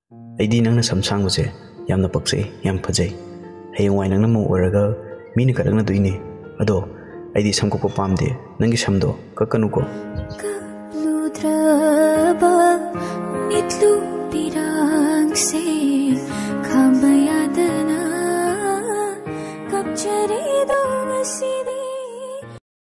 ꯑꯩꯗꯤ ꯅꯪꯅ ꯁꯝ ꯁꯥꯡꯕꯁꯦ ꯌꯥꯝꯅ ꯄꯛꯆꯩ, ꯌꯥꯝ ꯐꯖꯩ. ꯍꯌꯦꯡꯋꯥꯏ ꯅꯪꯅ ꯃꯧ ꯑꯣꯏꯔꯒ ꯃꯤꯅ ꯀꯠꯂꯛꯅꯗꯣꯏꯅꯦ. ꯑꯗꯣ ꯑꯩꯗꯤ ꯁꯝ ꯀꯛꯄ ꯄꯥꯝꯗꯦ. ꯅꯪꯒꯤ ꯁꯝꯗꯣ ꯀꯛꯀꯅꯨꯀꯣ. ꯀꯛꯂꯨꯗ꯭ꯔꯕ ꯃꯤꯠꯂꯨ ꯄꯤꯔꯥꯡꯁꯦ ꯈꯥꯝꯕ